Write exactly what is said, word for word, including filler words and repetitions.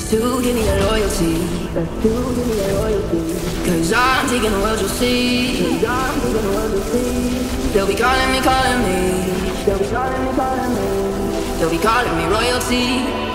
to give me that loyalty. That's to give me that loyalty. Cause I'm taking the world, you'll see. Cause I'm taking the world, you'll see. They'll be calling me, calling me. They'll be calling me, calling me. They'll be calling me royalty.